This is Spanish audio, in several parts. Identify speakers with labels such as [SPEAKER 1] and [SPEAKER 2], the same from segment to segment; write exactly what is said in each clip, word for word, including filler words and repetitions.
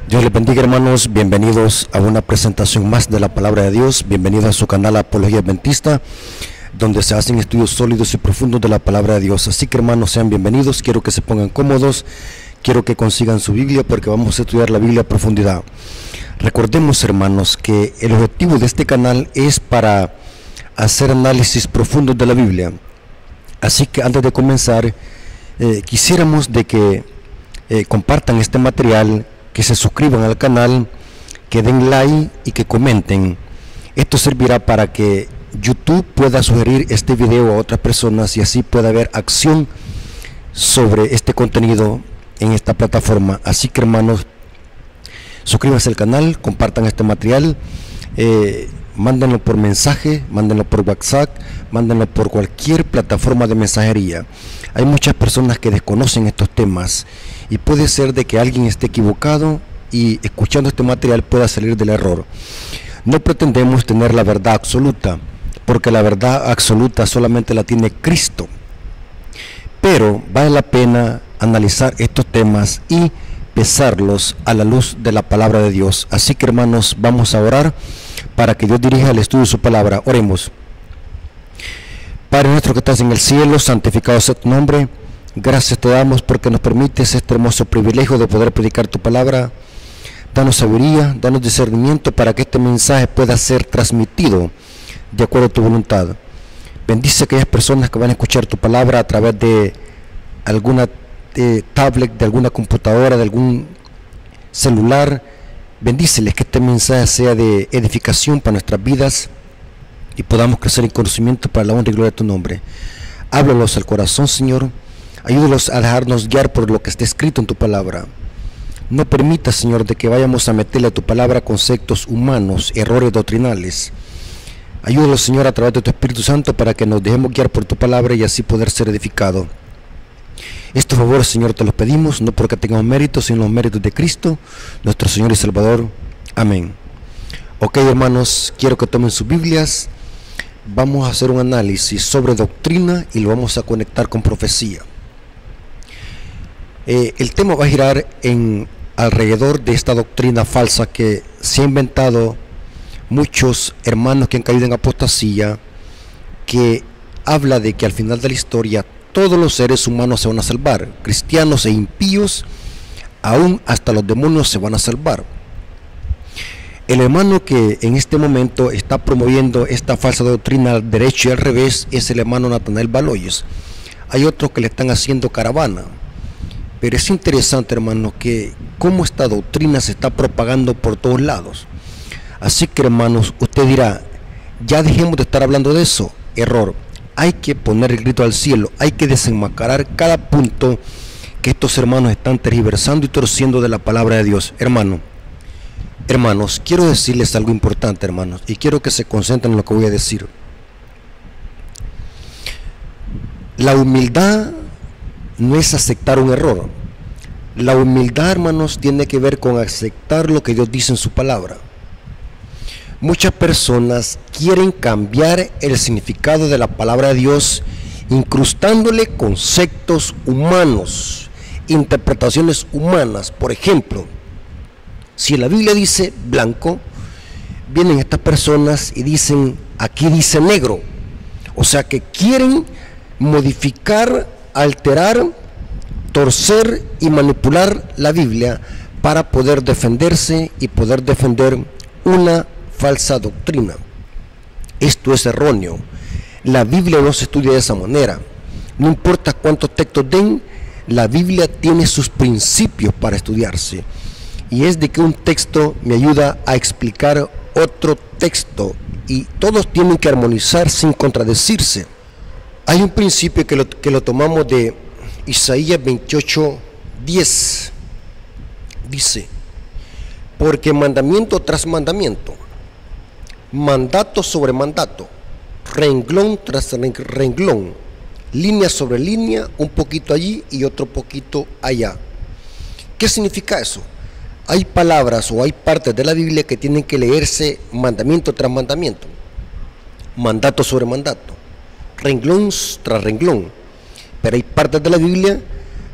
[SPEAKER 1] Dios les bendiga, hermanos, bienvenidos a una presentación más de la Palabra de Dios, bienvenidos a su canal Apología Adventista, donde se hacen estudios sólidos y profundos de la Palabra de Dios. Así que, hermanos, sean bienvenidos, quiero que se pongan cómodos, quiero que consigan su Biblia porque vamos a estudiar la Biblia a profundidad. Recordemos, hermanos, que el objetivo de este canal es para hacer análisis profundos de la Biblia. Así que antes de comenzar, eh, quisiéramos de que eh, compartan este material, que se suscriban al canal, que den like y que comenten. Esto servirá para que YouTube pueda sugerir este video a otras personas y así pueda haber acción sobre este contenido en esta plataforma. Así que, hermanos, suscríbanse al canal, compartan este material, eh, mándenlo por mensaje, mándenlo por WhatsApp, mándenlo por cualquier plataforma de mensajería. Hay muchas personas que desconocen estos temas y puede ser de que alguien esté equivocado y escuchando este material pueda salir del error. No pretendemos tener la verdad absoluta, porque la verdad absoluta solamente la tiene Cristo, pero vale la pena analizar estos temas y pesarlos a la luz de la palabra de Dios. Así que, hermanos, vamos a orar para que Dios dirija el estudio de su palabra. Oremos. Padre nuestro que estás en el cielo, santificado sea tu nombre. Gracias te damos porque nos permites este hermoso privilegio de poder predicar tu palabra. Danos sabiduría, danos discernimiento para que este mensaje pueda ser transmitido de acuerdo a tu voluntad. Bendice a aquellas personas que van a escuchar tu palabra a través de alguna eh, tablet, de alguna computadora, de algún celular. Bendíceles, que este mensaje sea de edificación para nuestras vidas y podamos crecer en conocimiento para la honra y gloria de tu nombre. Háblalos al corazón, Señor. Ayúdalos a dejarnos guiar por lo que está escrito en tu palabra. No permitas, Señor, de que vayamos a meterle a tu palabra conceptos humanos, errores doctrinales. Ayúdalos, Señor, a través de tu Espíritu Santo para que nos dejemos guiar por tu palabra y así poder ser edificados. Estos favores, Señor, te los pedimos, no porque tengamos méritos, sino los méritos de Cristo, nuestro Señor y Salvador. Amén. Ok, hermanos, quiero que tomen sus Biblias. Vamos a hacer un análisis sobre doctrina y lo vamos a conectar con profecía. Eh, el tema va a girar en alrededor de esta doctrina falsa que se ha inventado muchos hermanos que han caído en apostasía, que habla de que al final de la historia todos los seres humanos se van a salvar, cristianos e impíos, aún hasta los demonios se van a salvar. El hermano que en este momento está promoviendo esta falsa doctrina al derecho y al revés es el hermano Natanael Baloyes. Hay otros que le están haciendo caravana. Pero es interesante, hermano, que cómo esta doctrina se está propagando por todos lados. Así que, hermanos, usted dirá, ya dejemos de estar hablando de eso. Error. Hay que poner el grito al cielo, hay que desenmascarar cada punto que estos hermanos están tergiversando y torciendo de la palabra de Dios. Hermano, hermanos, quiero decirles algo importante, hermanos, y quiero que se concentren en lo que voy a decir. La humildad no es aceptar un error. La humildad, hermanos, tiene que ver con aceptar lo que Dios dice en su palabra. Muchas personas quieren cambiar el significado de la palabra de Dios, incrustándole conceptos humanos, interpretaciones humanas. Por ejemplo, si la Biblia dice blanco, vienen estas personas y dicen, aquí dice negro. O sea que quieren modificar, alterar, torcer y manipular la Biblia para poder defenderse y poder defender una falsa doctrina. Esto es erróneo. La Biblia no se estudia de esa manera. No importa cuántos textos den, la Biblia tiene sus principios para estudiarse. Y es de que un texto me ayuda a explicar otro texto y todos tienen que armonizar sin contradecirse. Hay un principio que lo, que lo tomamos de Isaías veintiocho, diez. Dice, porque mandamiento tras mandamiento, mandato sobre mandato, renglón tras renglón, línea sobre línea, un poquito allí y otro poquito allá. ¿Qué significa eso? Hay palabras o hay partes de la Biblia que tienen que leerse mandamiento tras mandamiento, mandato sobre mandato, renglón tras renglón, pero hay partes de la Biblia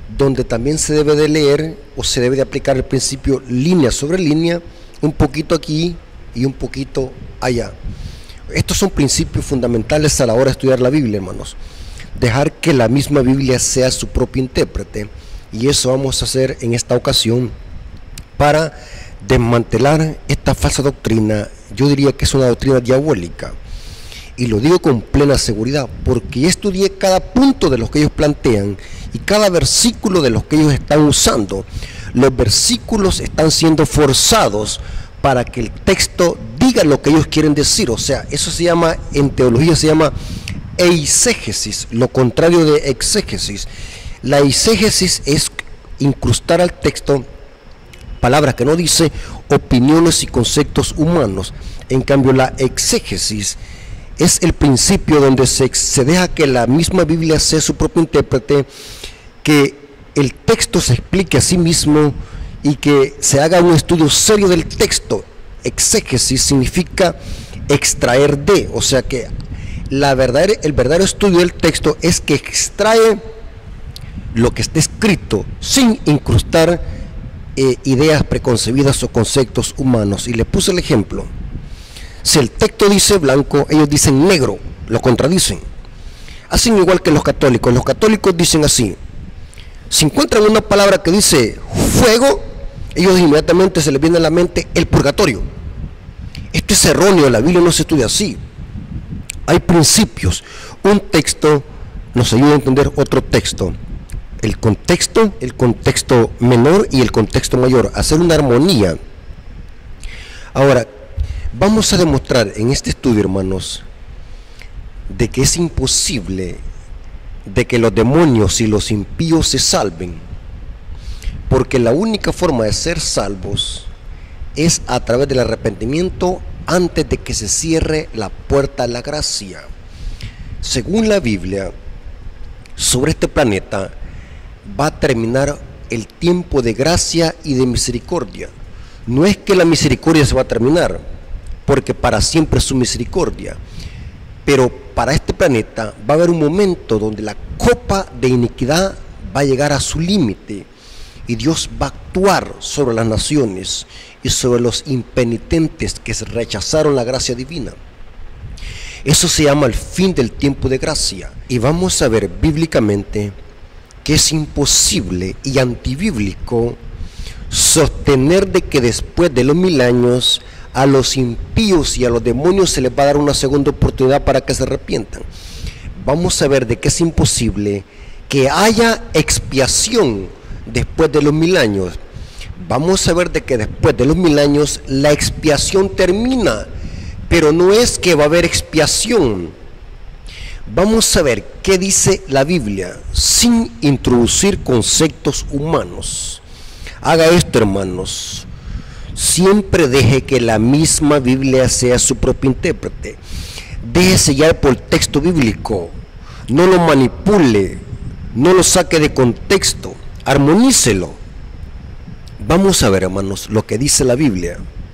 [SPEAKER 1] donde también se debe de leer o se debe de aplicar el principio línea sobre línea, un poquito aquí y un poquito allá. Estos son principios fundamentales a la hora de estudiar la Biblia, hermanos. Dejar que la misma Biblia sea su propio intérprete, y eso vamos a hacer en esta ocasión para desmantelar esta falsa doctrina. Yo diría que es una doctrina diabólica, y lo digo con plena seguridad porque estudié cada punto de los que ellos plantean y cada versículo de los que ellos están usando. Los versículos están siendo forzados para que el texto diga lo que ellos quieren decir. O sea, eso se llama, en teología se llama eisegesis, lo contrario de exégesis. La eisegesis es incrustar al texto palabras que no dice, opiniones y conceptos humanos. En cambio, la exégesis es el principio donde se, se deja que la misma Biblia sea su propio intérprete, que el texto se explique a sí mismo y que se haga un estudio serio del texto. Exégesis significa extraer de, o sea que la verdadera, el verdadero estudio del texto es que extrae lo que está escrito sin incrustar eh, ideas preconcebidas o conceptos humanos. Y le puse el ejemplo. Si el texto dice blanco, ellos dicen negro, lo contradicen. Hacen igual que los católicos. Los católicos dicen así: si encuentran una palabra que dice fuego, ellos inmediatamente se les viene a la mente el purgatorio. Esto es erróneo, la Biblia no se estudia así. Hay principios. Un texto nos ayuda a entender otro texto. El contexto, el contexto menor y el contexto mayor, hacer una armonía. Ahora, vamos a demostrar en este estudio, hermanos, de que es imposible de que los demonios y los impíos se salven, porque la única forma de ser salvos es a través del arrepentimiento antes de que se cierre la puerta a la gracia. Según la Biblia, sobre este planeta va a terminar el tiempo de gracia y de misericordia. No es que la misericordia se va a terminar, porque para siempre es su misericordia, pero para este planeta va a haber un momento donde la copa de iniquidad va a llegar a su límite y Dios va a actuar sobre las naciones y sobre los impenitentes que rechazaron la gracia divina. Eso se llama el fin del tiempo de gracia, y vamos a ver bíblicamente que es imposible y antibíblico sostener de que después de los mil años a los impíos y a los demonios se les va a dar una segunda oportunidad para que se arrepientan. Vamos a ver de que es imposible que haya expiación después de los mil años. Vamos a ver de que después de los mil años la expiación termina, pero no es que va a haber expiación. Vamos a ver qué dice la Biblia sin introducir conceptos humanos. Haga esto, hermanos. Siempre deje que la misma Biblia sea su propio intérprete. Déjese guiar por el texto bíblico. No lo manipule, no lo saque de contexto, armonícelo. Vamos a ver, hermanos, lo que dice la Biblia.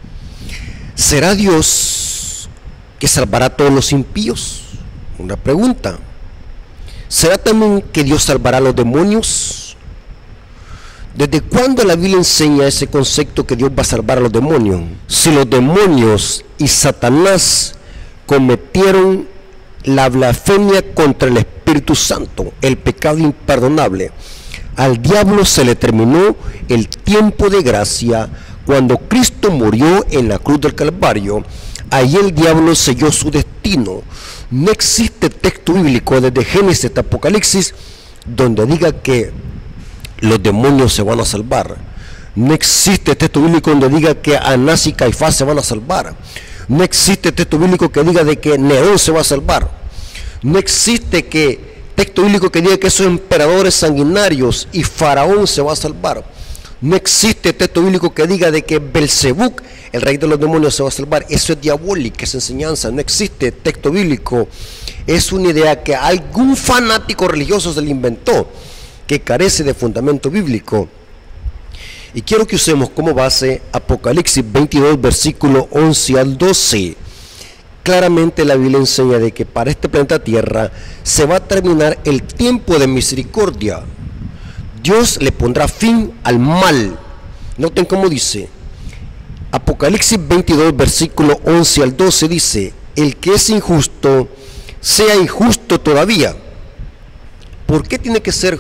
[SPEAKER 1] ¿Será Dios que salvará a todos los impíos? Una pregunta. ¿Será también que Dios salvará a los demonios? ¿Desde cuándo la Biblia enseña ese concepto que Dios va a salvar a los demonios? Si los demonios y Satanás cometieron la blasfemia contra el Espíritu Santo, el pecado imperdonable, al diablo se le terminó el tiempo de gracia cuando Cristo murió en la cruz del Calvario. Allí el diablo selló su destino. No existe texto bíblico desde Génesis hasta Apocalipsis donde diga que los demonios se van a salvar. No existe texto bíblico donde diga que Anás y Caifás se van a salvar. No existe texto bíblico que diga de que Nerón se va a salvar. No existe que texto bíblico que diga que esos emperadores sanguinarios y Faraón se va a salvar. No existe texto bíblico que diga de que Belzebuc, el rey de los demonios, se va a salvar. Eso es diabólica, esa enseñanza. No existe texto bíblico. Es una idea que algún fanático religioso se le inventó, que carece de fundamento bíblico. Y quiero que usemos como base Apocalipsis veintidós, versículo once al doce. Claramente la Biblia enseña de que para este planeta Tierra se va a terminar el tiempo de misericordia. Dios le pondrá fin al mal. Noten cómo dice Apocalipsis veintidós, versículo once al doce, dice: el que es injusto, sea injusto todavía. ¿Por qué tiene que ser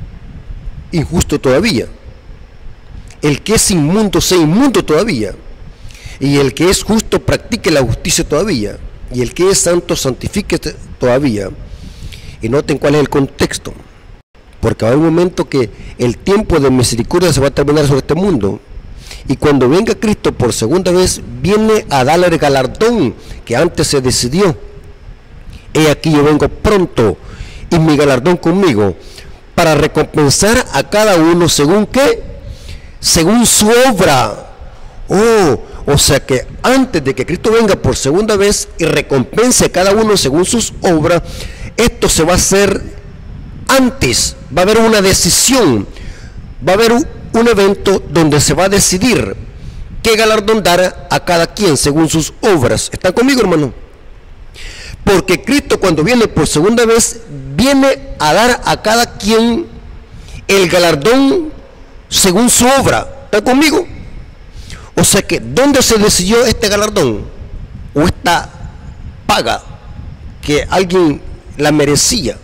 [SPEAKER 1] injusto todavía? El que es inmundo, sea inmundo todavía. Y el que es justo, practique la justicia todavía. Y el que es santo, santifique todavía. Y noten cuál es el contexto. Porque va a haber un momento que el tiempo de misericordia se va a terminar sobre este mundo. Y cuando venga Cristo por segunda vez, viene a darle el galardón que antes se decidió. He aquí yo vengo pronto, y mi galardón conmigo, para recompensar a cada uno según qué, según su obra. Oh, o sea que antes de que Cristo venga por segunda vez y recompense a cada uno según sus obras, esto se va a hacer antes. Va a haber una decisión, va a haber un, un evento donde se va a decidir qué galardón dar a cada quien según sus obras. ¿Están conmigo, hermano? Porque Cristo, cuando viene por segunda vez, viene a dar a cada quien el galardón según su obra. ¿Están conmigo? O sea que, ¿dónde se decidió este galardón? O esta paga que alguien la merecía.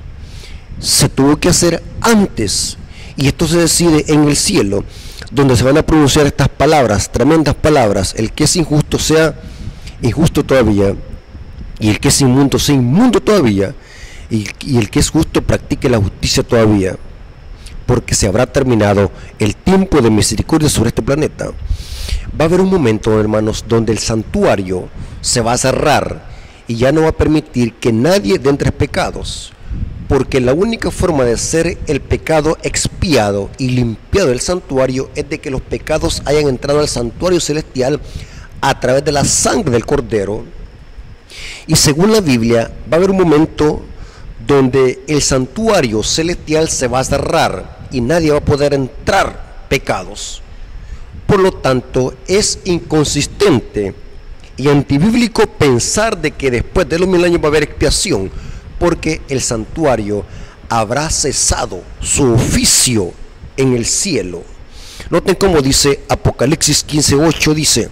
[SPEAKER 1] Se tuvo que hacer antes. Y esto se decide en el cielo, donde se van a pronunciar estas palabras, tremendas palabras: el que es injusto, sea injusto todavía. Y el que es inmundo, sea inmundo todavía. Y, y el que es justo, practique la justicia todavía. Porque se habrá terminado el tiempo de misericordia sobre este planeta. Va a haber un momento, hermanos, donde el santuario se va a cerrar y ya no va a permitir que nadie dé entre pecados. Porque la única forma de ser el pecado expiado y limpiado del santuario es de que los pecados hayan entrado al santuario celestial a través de la sangre del Cordero. Y según la Biblia, va a haber un momento donde el santuario celestial se va a cerrar y nadie va a poder entrar pecados. Por lo tanto, es inconsistente y antibíblico pensar de que después de los mil años va a haber expiación, porque el santuario habrá cesado su oficio en el cielo. Noten cómo dice Apocalipsis quince, ocho, dice: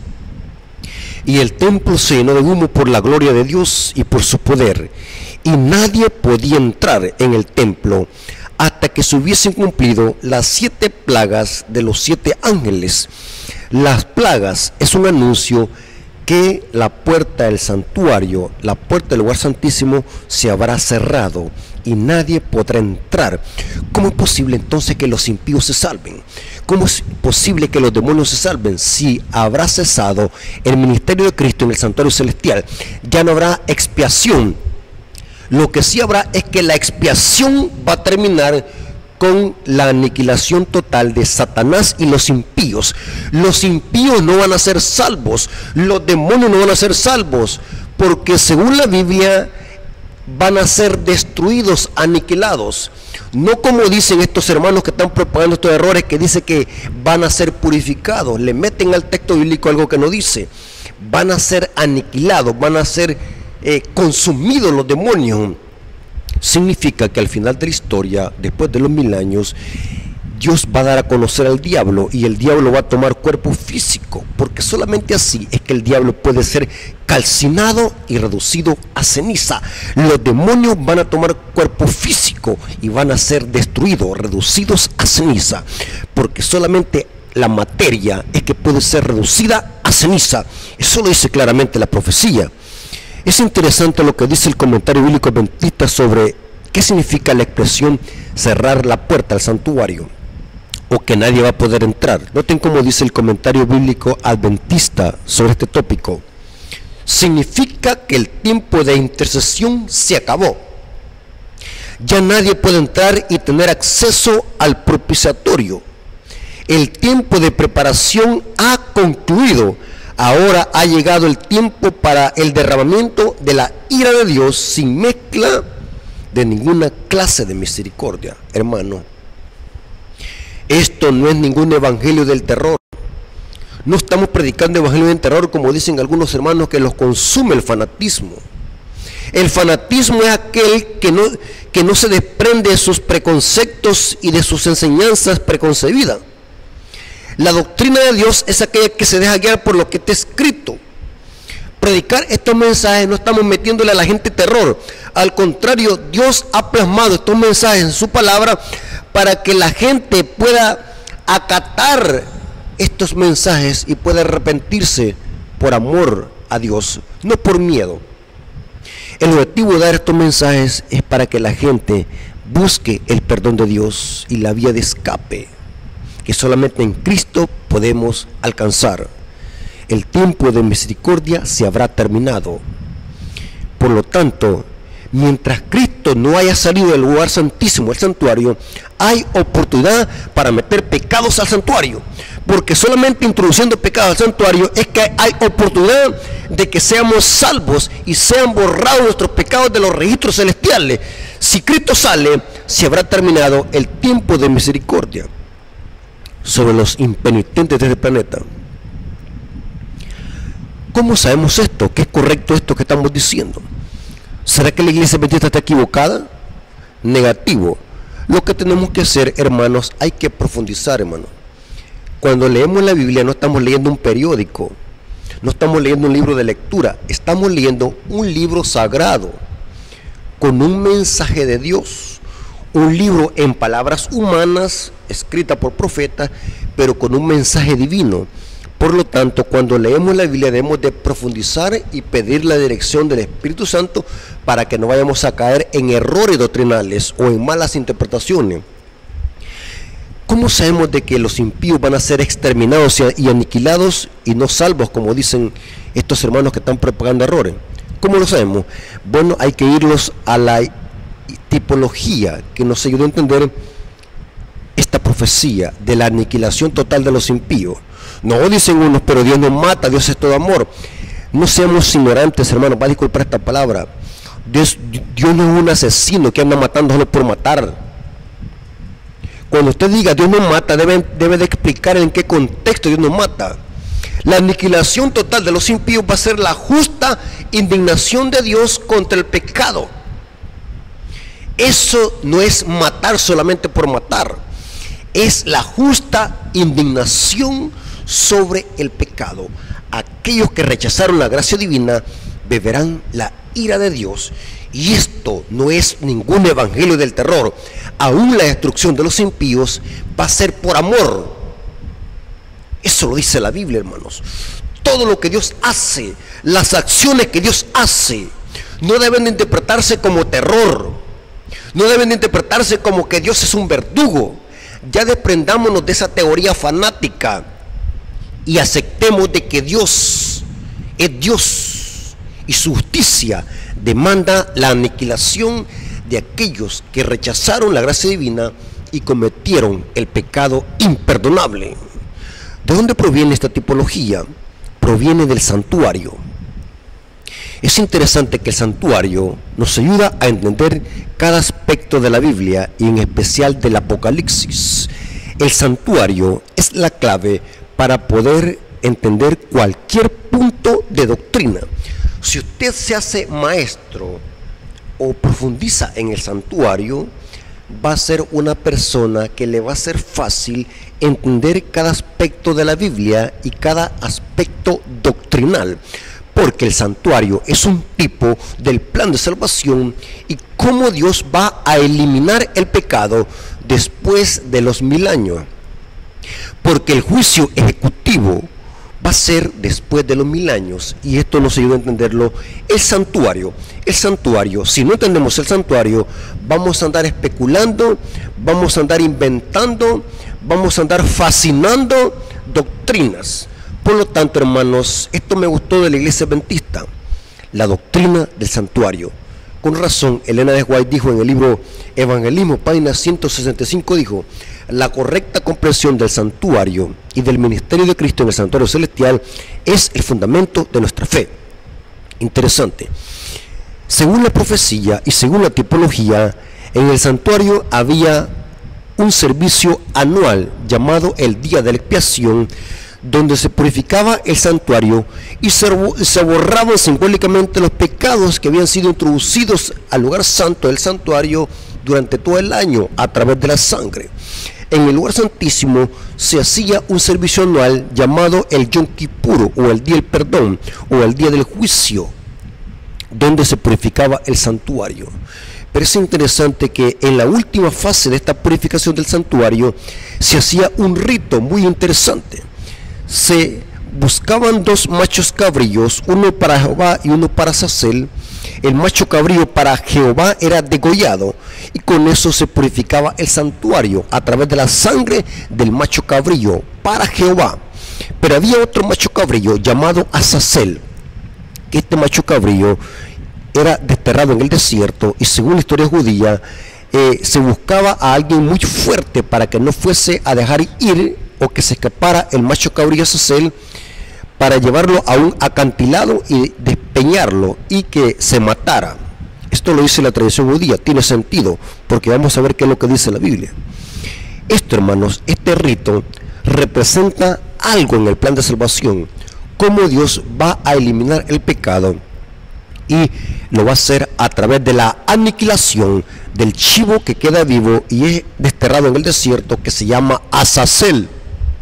[SPEAKER 1] y el templo se llenó de humo por la gloria de Dios y por su poder, y nadie podía entrar en el templo hasta que se hubiesen cumplido las siete plagas de los siete ángeles. Las plagas es un anuncio que la puerta del santuario, la puerta del lugar santísimo, se habrá cerrado y nadie podrá entrar. ¿Cómo es posible entonces que los impíos se salven? ¿Cómo es posible que los demonios se salven si habrá cesado el ministerio de Cristo en el santuario celestial? Ya no habrá expiación. Lo que sí habrá es que la expiación va a terminar con la aniquilación total de Satanás y los impíos. Los impíos no van a ser salvos, los demonios no van a ser salvos, porque según la Biblia van a ser destruidos, aniquilados. No como dicen estos hermanos que están propagando estos errores, que dice que van a ser purificados. Le meten al texto bíblico algo que no dice. Van a ser aniquilados, van a ser eh, consumidos los demonios. Significa que al final de la historia, después de los mil años, Dios va a dar a conocer al diablo y el diablo va a tomar cuerpo físico, porque solamente así es que el diablo puede ser calcinado y reducido a ceniza. Los demonios van a tomar cuerpo físico y van a ser destruidos, reducidos a ceniza, porque solamente la materia es que puede ser reducida a ceniza. Eso lo dice claramente la profecía. Es interesante lo que dice el comentario bíblico adventista sobre qué significa la expresión cerrar la puerta al santuario, o que nadie va a poder entrar. Noten cómo dice el comentario bíblico adventista sobre este tópico. Significa que el tiempo de intercesión se acabó. Ya nadie puede entrar y tener acceso al propiciatorio. El tiempo de preparación ha concluido. Ahora ha llegado el tiempo para el derramamiento de la ira de Dios sin mezcla de ninguna clase de misericordia. Hermano, esto no es ningún evangelio del terror. No estamos predicando evangelio del terror como dicen algunos hermanos que los consume el fanatismo. El fanatismo es aquel que no, que no se desprende de sus preconceptos y de sus enseñanzas preconcebidas. La doctrina de Dios es aquella que se deja guiar por lo que está escrito. Predicar estos mensajes no estamos metiéndole a la gente terror. Al contrario, Dios ha plasmado estos mensajes en su palabra para que la gente pueda acatar estos mensajes y pueda arrepentirse por amor a Dios, no por miedo. El objetivo de dar estos mensajes es para que la gente busque el perdón de Dios y la vía de escape que solamente en Cristo podemos alcanzar. El tiempo de misericordia se habrá terminado. Por lo tanto, mientras Cristo no haya salido del lugar santísimo, el santuario, hay oportunidad para meter pecados al santuario, porque solamente introduciendo pecados al santuario es que hay oportunidad de que seamos salvos y sean borrados nuestros pecados de los registros celestiales. Si Cristo sale, se habrá terminado el tiempo de misericordia sobre los impenitentes de este planeta. ¿Cómo sabemos esto? ¿Que es correcto esto que estamos diciendo? ¿Será que la iglesia adventista está equivocada? Negativo. Lo que tenemos que hacer, hermanos, hay que profundizar, hermanos. Cuando leemos la Biblia no estamos leyendo un periódico, no estamos leyendo un libro de lectura, estamos leyendo un libro sagrado, con un mensaje de Dios, un libro en palabras humanas, escrita por profetas, pero con un mensaje divino. Por lo tanto, cuando leemos la Biblia debemos de profundizar y pedir la dirección del Espíritu Santo para que no vayamos a caer en errores doctrinales o en malas interpretaciones. ¿Cómo sabemos de que los impíos van a ser exterminados y aniquilados y no salvos, como dicen estos hermanos que están propagando errores? ¿Cómo lo sabemos? Bueno, hay que irlos a la tipología que nos ayuda a entender esta profecía de la aniquilación total de los impíos. No, dicen unos, pero Dios nos mata, Dios es todo amor. No seamos ignorantes, hermanos, va a disculpar esta palabra. Dios, Dios no es un asesino que anda matando solo por matar. Cuando usted diga Dios nos mata, debe, debe de explicar en qué contexto Dios nos mata. La aniquilación total de los impíos va a ser la justa indignación de Dios contra el pecado. Eso no es matar solamente por matar, es la justa indignación sobre el pecado. Aquellos que rechazaron la gracia divina beberán la ira de Dios. Y esto no es ningún evangelio del terror. Aún la destrucción de los impíos va a ser por amor. Eso lo dice la Biblia, hermanos. Todo lo que Dios hace, las acciones que Dios hace, no deben de interpretarse como terror, no deben de interpretarse como que Dios es un verdugo. Ya desprendámonos de esa teoría fanática y aceptemos de que Dios es Dios y su justicia demanda la aniquilación de aquellos que rechazaron la gracia divina y cometieron el pecado imperdonable. ¿De dónde proviene esta tipología? Proviene del santuario. Es interesante que el santuario nos ayuda a entender cada aspecto de la Biblia y en especial del Apocalipsis. El santuario es la clave para poder entender cualquier punto de doctrina. Si usted se hace maestro o profundiza en el santuario, va a ser una persona que le va a ser fácil entender cada aspecto de la Biblia y cada aspecto doctrinal, porque el santuario es un tipo del plan de salvación y cómo Dios va a eliminar el pecado después de los mil años, porque el juicio ejecutivo va a ser después de los mil años, y esto nos ayuda a entenderlo. El santuario, el santuario, si no entendemos el santuario, vamos a andar especulando, vamos a andar inventando, vamos a andar fascinando doctrinas. Por lo tanto, hermanos, esto me gustó de la iglesia adventista, la doctrina del santuario. Con razón, Elena de White dijo en el libro Evangelismo, página ciento sesenta y cinco, dijo: la correcta comprensión del santuario y del ministerio de Cristo en el santuario celestial es el fundamento de nuestra fe. Interesante. Según la profecía y según la tipología, en el santuario había un servicio anual llamado el Día de la Expiación, donde se purificaba el santuario y se, se borraban simbólicamente los pecados que habían sido introducidos al lugar santo del santuario durante todo el año a través de la sangre. En el lugar santísimo se hacía un servicio anual llamado el Yom Kippur, o el Día del Perdón, o el Día del Juicio, donde se purificaba el santuario. Pero es interesante que en la última fase de esta purificación del santuario se hacía un rito muy interesante. Se buscaban dos machos cabrillos, uno para Jehová y uno para Azazel. El macho cabrío para Jehová era degollado y con eso se purificaba el santuario a través de la sangre del macho cabrillo para Jehová. Pero había otro macho cabrillo llamado Azazel, que este macho cabrillo era desterrado en el desierto y según la historia judía eh, se buscaba a alguien muy fuerte para que no fuese a dejar ir o que se escapara el macho cabrillo Azazel, para llevarlo a un acantilado y despeñarlo y que se matara. Esto lo dice la tradición judía, tiene sentido, porque vamos a ver qué es lo que dice la Biblia. Esto, hermanos, este rito representa algo en el plan de salvación, cómo Dios va a eliminar el pecado y lo va a hacer a través de la aniquilación del chivo que queda vivo y es desterrado en el desierto, que se llama Azazel.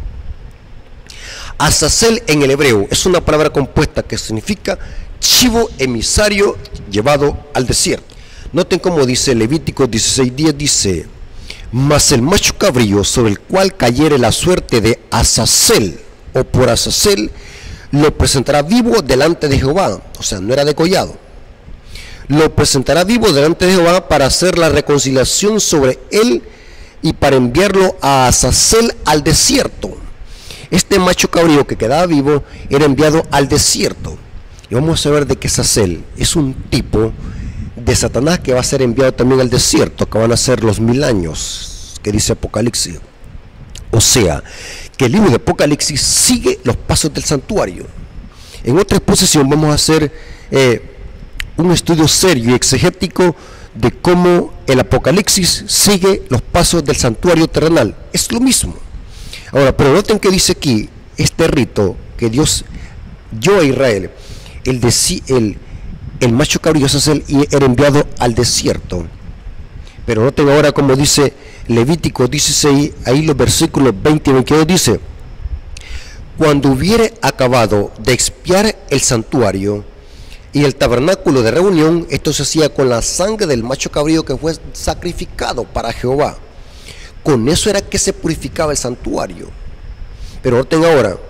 [SPEAKER 1] Azazel en el hebreo es una palabra compuesta que significa chivo emisario llevado al desierto. Noten cómo dice Levítico dieciséis diez, dice: mas el macho cabrío sobre el cual cayere la suerte de Azazel o por Azazel, lo presentará vivo delante de Jehová. O sea, no era degollado. Lo presentará vivo delante de Jehová para hacer la reconciliación sobre él y para enviarlo a Azazel al desierto. Este macho cabrío que quedaba vivo era enviado al desierto. Y vamos a ver de qué Azazel es un tipo de Satanás que va a ser enviado también al desierto, que van a ser los mil años, que dice Apocalipsis. O sea, que el libro de Apocalipsis sigue los pasos del santuario. En otra exposición vamos a hacer eh, un estudio serio y exegético de cómo el Apocalipsis sigue los pasos del santuario terrenal. Es lo mismo. Ahora, pero noten que dice aquí, este rito que Dios dio a Israel, el, de, el, el macho cabrío Azazel era enviado al desierto. Pero noten ahora como dice Levítico dieciséis, ahí los versículos veinte y veintidós dice: cuando hubiere acabado de expiar el santuario y el tabernáculo de reunión, esto se hacía con la sangre del macho cabrío que fue sacrificado para Jehová. Con eso era que se purificaba el santuario. Pero noten ahora,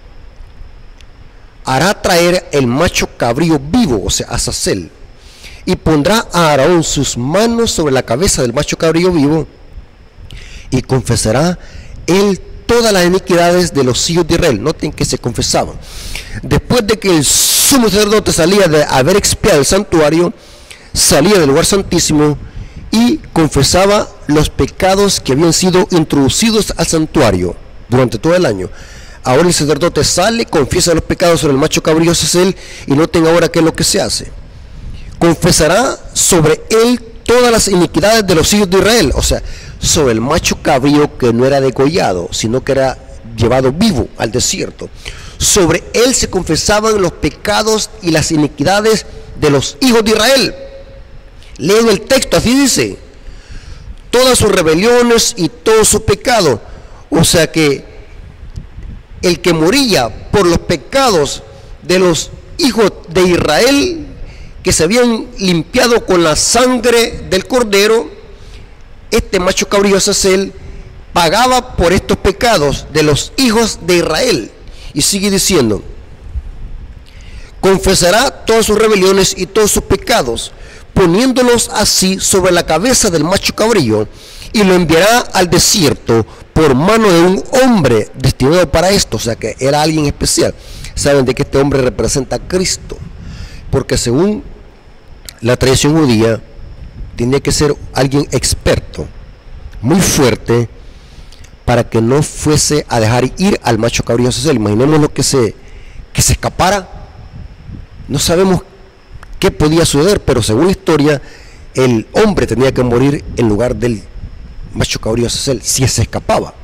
[SPEAKER 1] hará traer el macho cabrío vivo, o sea, Azazel, y pondrá a Aarón sus manos sobre la cabeza del macho cabrío vivo, y confesará él todas las iniquidades de los hijos de Israel. Noten que se confesaban. Después de que el sumo sacerdote salía de haber expiado el santuario, salía del lugar santísimo y confesaba los pecados que habían sido introducidos al santuario durante todo el año. Ahora el sacerdote sale, confiesa los pecados sobre el macho cabrío Azazel, y noten ahora qué es lo que se hace. Confesará sobre él todas las iniquidades de los hijos de Israel, o sea, sobre el macho cabrío que no era degollado, sino que era llevado vivo al desierto. Sobre él se confesaban los pecados y las iniquidades de los hijos de Israel. Leen el texto, así dice: todas sus rebeliones y todo su pecado. O sea que el que moría por los pecados de los hijos de Israel, que se habían limpiado con la sangre del cordero, este macho cabrío Azazel pagaba por estos pecados de los hijos de Israel. Y sigue diciendo: confesará todas sus rebeliones y todos sus pecados, poniéndolos así sobre la cabeza del macho cabrío, y lo enviará al desierto por mano de un hombre destinado para esto. O sea que era alguien especial. Saben de que este hombre representa a Cristo, porque según la tradición judía tenía que ser alguien experto, muy fuerte, para que no fuese a dejar ir al macho cabrío Azazel. Imaginemos lo que se, que se escapara. No sabemos qué podía suceder, pero según la historia, el hombre tenía que morir en lugar del macho cabrío Azazel si se escapaba.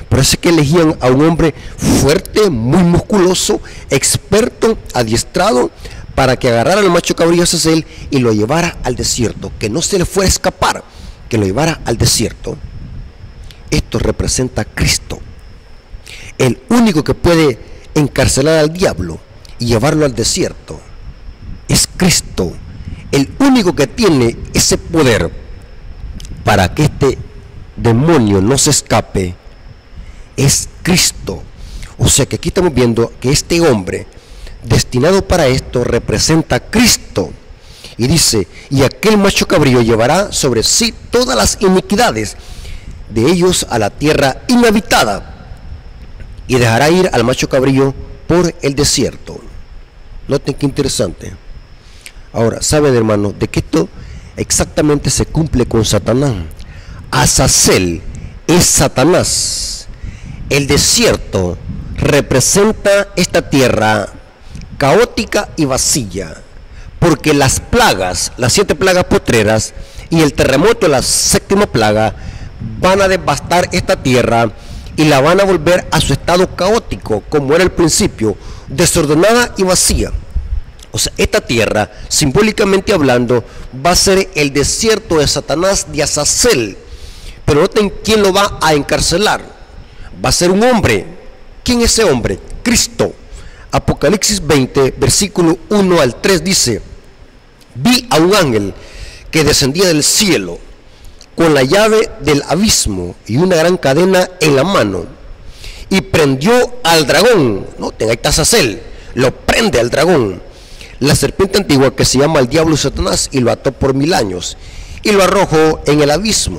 [SPEAKER 1] Por eso es que elegían a un hombre fuerte, muy musculoso, experto, adiestrado, para que agarrara al macho cabrío Azazel y lo llevara al desierto, que no se le fuera a escapar, que lo llevara al desierto. Esto representa a Cristo, el único que puede encarcelar al diablo y llevarlo al desierto. Es Cristo, el único que tiene ese poder para que este demonio no se escape. Es Cristo. O sea que aquí estamos viendo que este hombre destinado para esto representa a Cristo, y dice: y aquel macho cabrío llevará sobre sí todas las iniquidades de ellos a la tierra inhabitada, y dejará ir al macho cabrío por el desierto. Noten qué interesante. Ahora, ¿saben, hermano, de que esto exactamente se cumple con Satanás? Azazel es Satanás. El desierto representa esta tierra caótica y vacía, porque las plagas, las siete plagas postreras y el terremoto, la séptima plaga, van a devastar esta tierra y la van a volver a su estado caótico, como era al principio, desordenada y vacía. O sea, esta tierra, simbólicamente hablando, va a ser el desierto de Satanás, de Azazel. Pero noten quién lo va a encarcelar. Va a ser un hombre. ¿Quién es ese hombre? Cristo. Apocalipsis veinte, versículo uno al tres dice: vi a un ángel que descendía del cielo con la llave del abismo y una gran cadena en la mano, y prendió al dragón. Noten, ahí está Azazel, lo prende al dragón, la serpiente antigua que se llama el diablo y Satanás, y lo ató por mil años y lo arrojó en el abismo.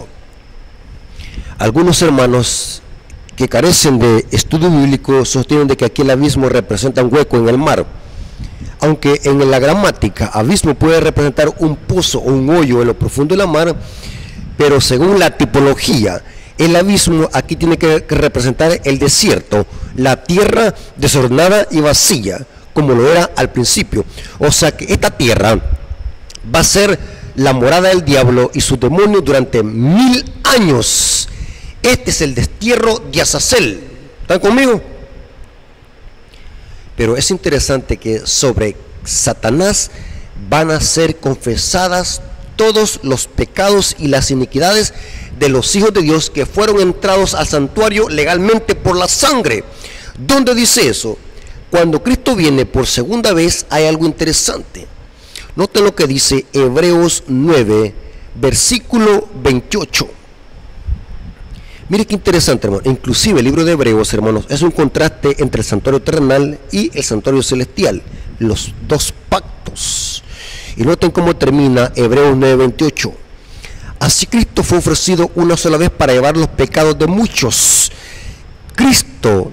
[SPEAKER 1] Algunos hermanos que carecen de estudio bíblico sostienen de que aquí el abismo representa un hueco en el mar, aunque en la gramática abismo puede representar un pozo o un hoyo en lo profundo de la mar, pero según la tipología, el abismo aquí tiene que representar el desierto, la tierra desordenada y vacía, como lo era al principio. O sea que esta tierra va a ser la morada del diablo y sus demonios durante mil años. Este es el destierro de Azazel. ¿Están conmigo? Pero es interesante que sobre Satanás van a ser confesadas todos los pecados y las iniquidades de los hijos de Dios que fueron entrados al santuario legalmente por la sangre. ¿Dónde dice eso? Cuando Cristo viene por segunda vez hay algo interesante. Noten lo que dice Hebreos nueve, versículo veintiocho. Mire qué interesante, hermano. Inclusive el libro de Hebreos, hermanos, es un contraste entre el santuario terrenal y el santuario celestial, los dos pactos. Y noten cómo termina Hebreos nueve veintiocho. Así Cristo fue ofrecido una sola vez para llevar los pecados de muchos. Cristo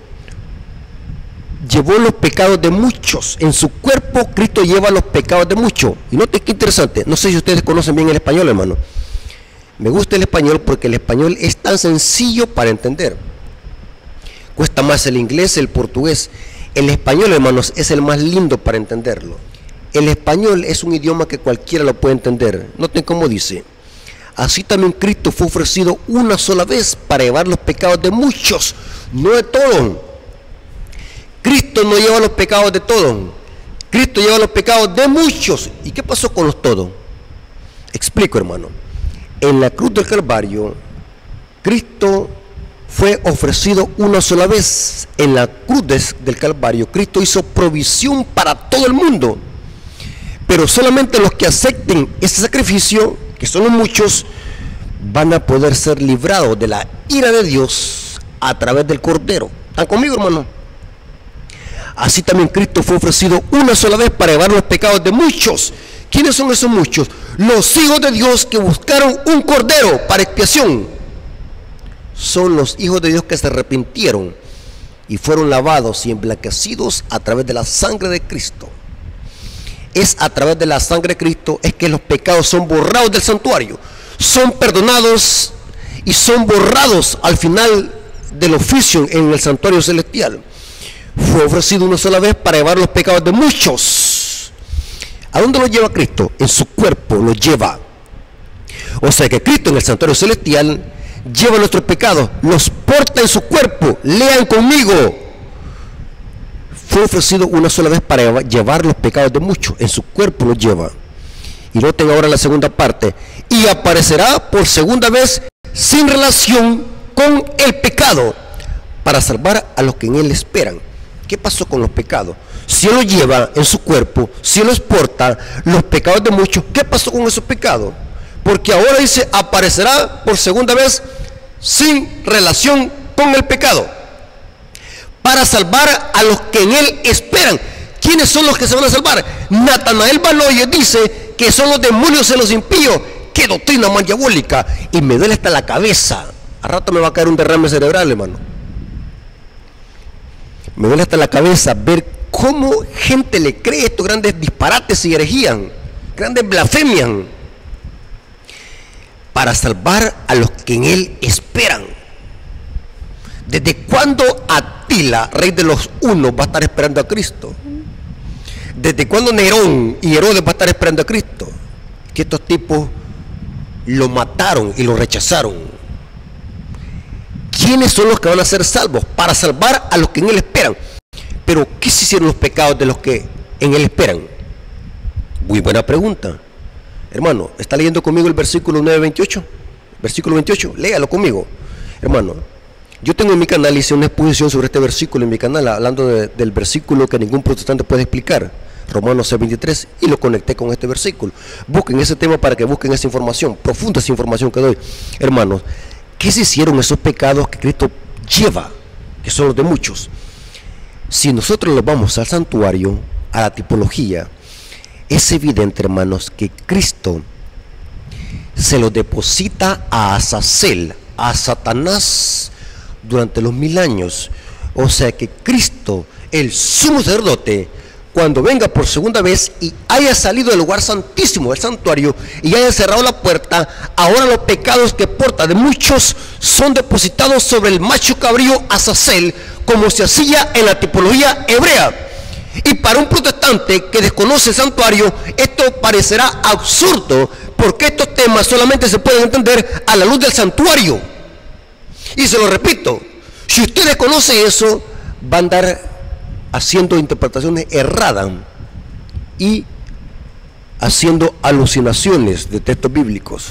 [SPEAKER 1] llevó los pecados de muchos. En su cuerpo Cristo lleva los pecados de muchos. Y noten qué interesante. No sé si ustedes conocen bien el español, hermano. Me gusta el español porque el español es tan sencillo para entender. Cuesta más el inglés, el portugués. El español, hermanos, es el más lindo para entenderlo. El español es un idioma que cualquiera lo puede entender. Noten cómo dice: así también Cristo fue ofrecido una sola vez para llevar los pecados de muchos, no de todos. Cristo no lleva los pecados de todos. Cristo lleva los pecados de muchos. ¿Y qué pasó con los todos? Explico, hermano. En la cruz del Calvario, Cristo fue ofrecido una sola vez. En la cruz del Calvario, Cristo hizo provisión para todo el mundo. Pero solamente los que acepten ese sacrificio, que son los muchos, van a poder ser librados de la ira de Dios a través del Cordero. ¿Están conmigo, hermano? Así también Cristo fue ofrecido una sola vez para llevar los pecados de muchos. ¿Quiénes son esos muchos? Los hijos de Dios que buscaron un cordero para expiación. Son los hijos de Dios que se arrepintieron y fueron lavados y emblanquecidos a través de la sangre de Cristo. Es a través de la sangre de Cristo es que los pecados son borrados del santuario, son perdonados y son borrados al final del oficio en el santuario celestial. Fue ofrecido una sola vez para llevar los pecados de muchos. ¿A dónde lo lleva Cristo? En su cuerpo lo lleva. O sea que Cristo en el santuario celestial lleva nuestros pecados, los porta en su cuerpo. Lean conmigo. Fue ofrecido una sola vez para llevar los pecados de muchos, en su cuerpo los lleva. Y noten ahora la segunda parte, y aparecerá por segunda vez sin relación con el pecado, para salvar a los que en él esperan. ¿Qué pasó con los pecados? Si él los lleva en su cuerpo, si él los porta, los pecados de muchos, ¿qué pasó con esos pecados? Porque ahora dice, aparecerá por segunda vez sin relación con el pecado, para salvar a los que en él esperan. ¿Quiénes son los que se van a salvar? Natanael Baloyes dice que son los demonios y los impíos. ¡Qué doctrina más diabólica! Y me duele hasta la cabeza. A rato me va a caer un derrame cerebral, hermano. Me duele hasta la cabeza ver cómo gente le cree estos grandes disparates y herejías, grandes blasfemias, para salvar a los que en él esperan. ¿Desde cuándo Atila, rey de los hunos, va a estar esperando a Cristo? ¿Desde cuándo Nerón y Herodes va a estar esperando a Cristo? Que estos tipos lo mataron y lo rechazaron. ¿Quiénes son los que van a ser salvos? Para salvar a los que en él esperan. Pero ¿qué se hicieron los pecados de los que en él esperan? Muy buena pregunta. Hermano, ¿está leyendo conmigo el versículo nueve veintiocho? Versículo veintiocho, léalo conmigo. Hermano, yo tengo en mi canal, hice una exposición sobre este versículo en mi canal, hablando de, del versículo que ningún protestante puede explicar, Romanos seis veintitrés, y lo conecté con este versículo. Busquen ese tema para que busquen esa información, profunda esa información que doy. Hermanos, ¿qué se hicieron esos pecados que Cristo lleva, que son los de muchos? Si nosotros los vamos al santuario, a la tipología, es evidente, hermanos, que Cristo se los deposita a Azazel, a Satanás, durante los mil años. O sea que Cristo, el sumo sacerdote, cuando venga por segunda vez y haya salido del lugar santísimo del santuario y haya cerrado la puerta, ahora los pecados que porta de muchos son depositados sobre el macho cabrío Azazel, como se hacía en la tipología hebrea. Y para un protestante que desconoce el santuario, esto parecerá absurdo, porque estos temas solamente se pueden entender a la luz del santuario. Y se lo repito, si usted desconoce eso, va a andar haciendo interpretaciones erradas y haciendo alucinaciones de textos bíblicos.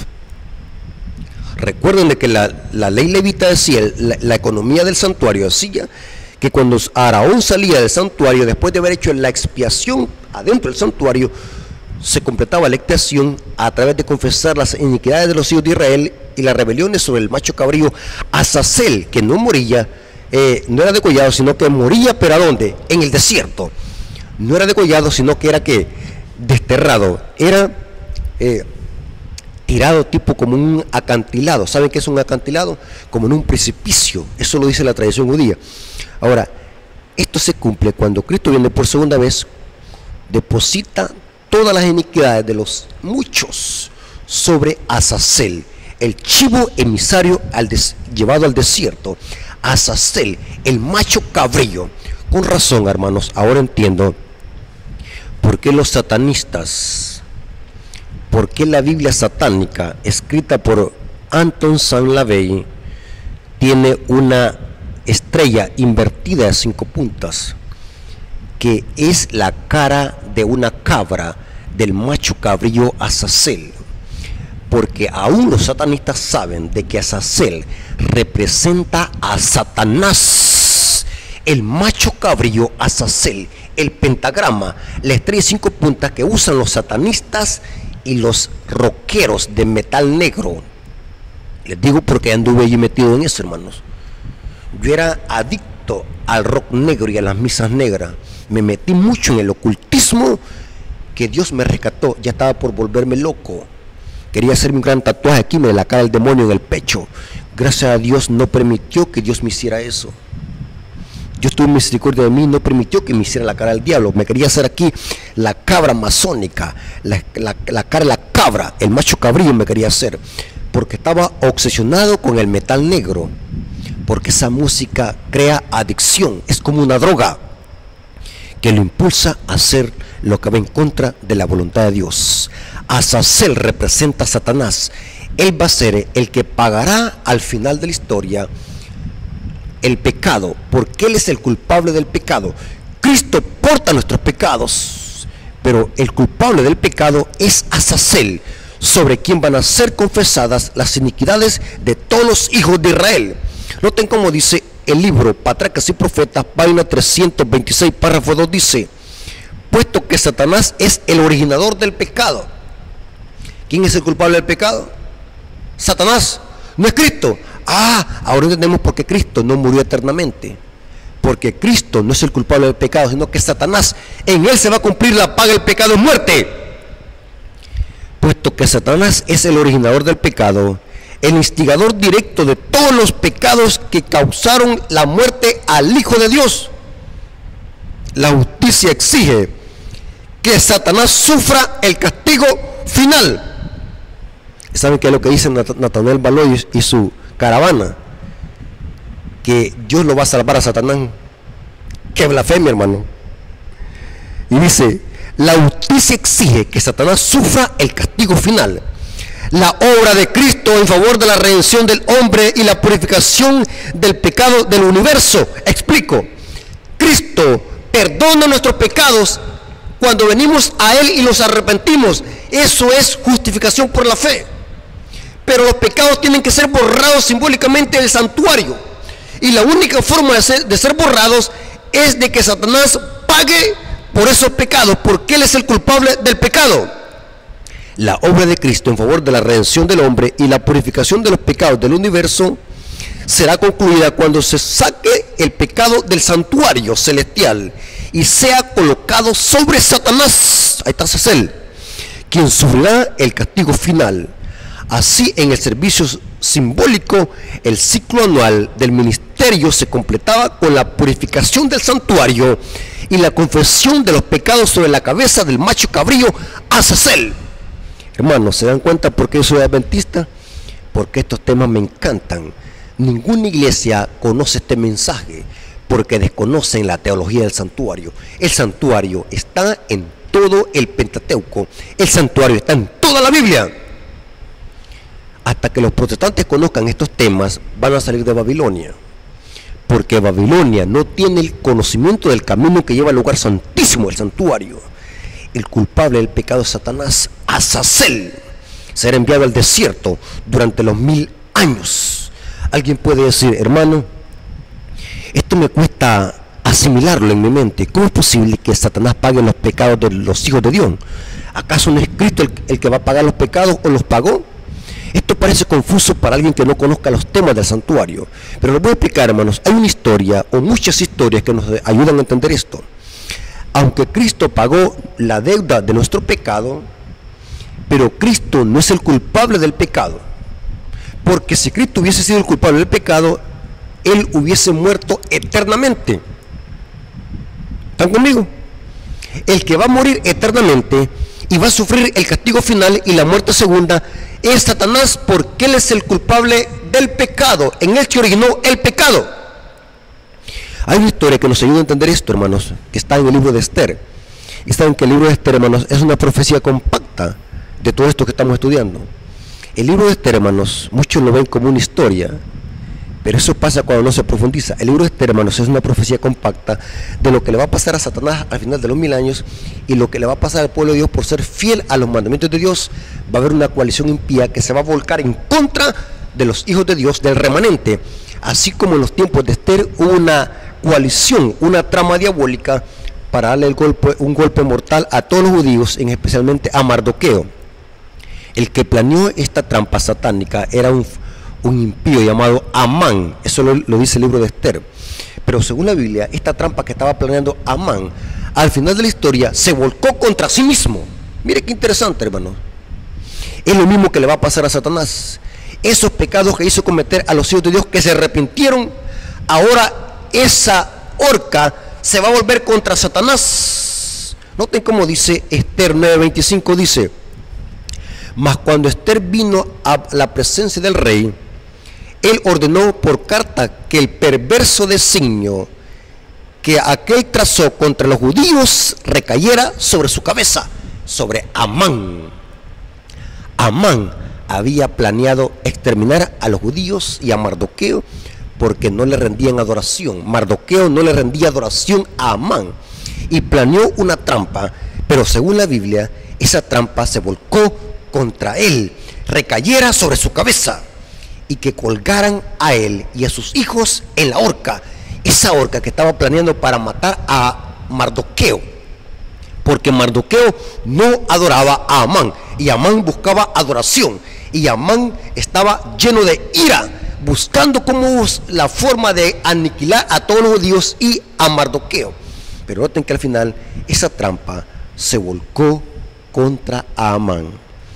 [SPEAKER 1] Recuerden de que la, la ley levita decía, la, la economía del santuario decía que cuando Aarón salía del santuario, después de haber hecho la expiación adentro del santuario, se completaba la expiación a través de confesar las iniquidades de los hijos de Israel y las rebeliones sobre el macho cabrío Azazel, que no moría, eh, no era degollado, sino que moría, pero ¿a dónde? En el desierto. No era degollado, sino que era que desterrado, era eh, tirado tipo como un acantilado. ¿Saben qué es un acantilado? Como en un precipicio. Eso lo dice la tradición judía. Ahora, esto se cumple cuando Cristo viene por segunda vez, deposita todas las iniquidades de los muchos sobre Azazel, el chivo emisario al des, llevado al desierto. Azazel, el macho cabrío. Con razón, hermanos, ahora entiendo por qué los satanistas, por qué la Biblia satánica, escrita por Anton Saint-Lavey, tiene una estrella invertida de cinco puntas, que es la cara de una cabra del macho cabrío Azazel, porque aún los satanistas saben de que Azazel representa a Satanás, el macho cabrío Azazel, el pentagrama, la estrella de cinco puntas que usan los satanistas y los rockeros de metal negro. Les digo porque anduve allí metido en eso, hermanos. Yo era adicto al rock negro y a las misas negras. Me metí mucho en el ocultismo, que Dios me rescató. Ya estaba por volverme loco. Quería hacerme un gran tatuaje aquí, me la cara del demonio en el pecho. Gracias a Dios no permitió que Dios me hiciera eso. Dios tuvo misericordia de mí, no permitió que me hiciera la cara del diablo. Me quería hacer aquí la cabra masónica, la, la, la cara de la cabra, el macho cabrío me quería hacer, porque estaba obsesionado con el metal negro, porque esa música crea adicción, es como una droga que lo impulsa a hacer lo que va en contra de la voluntad de Dios. Azazel representa a Satanás, Él va a ser el que pagará al final de la historia el pecado, porque Él es el culpable del pecado. Cristo porta nuestros pecados, pero el culpable del pecado es Azazel, sobre quien van a ser confesadas las iniquidades de todos los hijos de Israel. Noten cómo dice el libro Patriarcas y Profetas, página trescientos veintiséis, párrafo dos, dice: puesto que Satanás es el originador del pecado. ¿Quién es el culpable del pecado? Satanás, no es Cristo. Ah, ahora entendemos por qué Cristo no murió eternamente. Porque Cristo no es el culpable del pecado, sino que Satanás, en Él se va a cumplir la paga del pecado, muerte. Puesto que Satanás es el originador del pecado, el instigador directo de todos los pecados que causaron la muerte al Hijo de Dios, la justicia exige que Satanás sufra el castigo final. ¿Saben qué es lo que dice Natanael Baloy y su caravana? Que Dios lo va a salvar a Satanás. ¡Qué blasfemia, hermano! Y dice: la justicia exige que Satanás sufra el castigo final. La obra de Cristo en favor de la redención del hombre y la purificación del pecado del universo. Explico: Cristo perdona nuestros pecados cuando venimos a Él y los arrepentimos. Eso es justificación por la fe. Pero los pecados tienen que ser borrados simbólicamente del santuario, y la única forma de ser, de ser borrados es de que Satanás pague por esos pecados, porque Él es el culpable del pecado. La obra de Cristo en favor de la redención del hombre y la purificación de los pecados del universo será concluida cuando se saque el pecado del santuario celestial y sea colocado sobre Satanás. Ahí está Azazel, quien sufrirá el castigo final. Así, en el servicio simbólico, el ciclo anual del ministerio se completaba con la purificación del santuario y la confesión de los pecados sobre la cabeza del macho cabrío Azazel. Hermanos, ¿se dan cuenta por qué yo soy adventista? Porque estos temas me encantan. Ninguna iglesia conoce este mensaje porque desconocen la teología del santuario. El santuario está en todo el Pentateuco. El santuario está en toda la Biblia. Hasta que los protestantes conozcan estos temas, van a salir de Babilonia, porque Babilonia no tiene el conocimiento del camino que lleva al lugar santísimo, el santuario. El culpable del pecado es Satanás, Azazel. Será enviado al desierto durante los mil años. Alguien puede decir: hermano, esto me cuesta asimilarlo en mi mente. ¿Cómo es posible que Satanás pague los pecados de los hijos de Dios? ¿Acaso no es Cristo el, el que va a pagar los pecados, o los pagó? Esto parece confuso para alguien que no conozca los temas del santuario, pero les voy a explicar, hermanos. Hay una historia, o muchas historias, que nos ayudan a entender esto. Aunque Cristo pagó la deuda de nuestro pecado, pero Cristo no es el culpable del pecado, porque si Cristo hubiese sido el culpable del pecado, Él hubiese muerto eternamente. ¿Están conmigo? El que va a morir eternamente y va a sufrir el castigo final y la muerte segunda es Satanás, porque Él es el culpable del pecado. En Él se originó el pecado. Hay una historia que nos ayuda a entender esto, hermanos, que está en el libro de Esther. Y saben que el libro de Esther, hermanos, es una profecía compacta de todo esto que estamos estudiando. El libro de Esther, hermanos, muchos lo ven como una historia, pero eso pasa cuando no se profundiza. El libro de Esther, hermanos, es una profecía compacta de lo que le va a pasar a Satanás al final de los mil años y lo que le va a pasar al pueblo de Dios por ser fiel a los mandamientos de Dios. Va a haber una coalición impía que se va a volcar en contra de los hijos de Dios, del remanente. Así como en los tiempos de Esther hubo una coalición, una trama diabólica para darle el golpe, un golpe mortal a todos los judíos, en especialmente a Mardoqueo. El que planeó esta trampa satánica era un un impío llamado Amán. Eso lo, lo dice el libro de Esther. Pero según la Biblia, esta trampa que estaba planeando Amán, al final de la historia, se volcó contra sí mismo. Mire qué interesante, hermano. Es lo mismo que le va a pasar a Satanás. Esos pecados que hizo cometer a los hijos de Dios, que se arrepintieron, ahora esa horca se va a volver contra Satanás. Noten cómo dice Esther nueve veinticinco, dice: mas cuando Esther vino a la presencia del rey, él ordenó por carta que el perverso designio que aquel trazó contra los judíos recayera sobre su cabeza, sobre Amán. Amán, había planeado exterminar a los judíos y a Mardoqueo porque no le rendían adoración. Mardoqueo no le rendía adoración a Amán y planeó una trampa, pero según la Biblia, esa trampa se volcó contra él, recayera sobre su cabeza y que colgaran a él y a sus hijos en la horca, esa horca que estaba planeando para matar a Mardoqueo, porque Mardoqueo no adoraba a Amán y Amán buscaba adoración y Amán estaba lleno de ira, buscando como la forma de aniquilar a todos los judíos y a Mardoqueo. Pero noten que al final esa trampa se volcó contra Amán.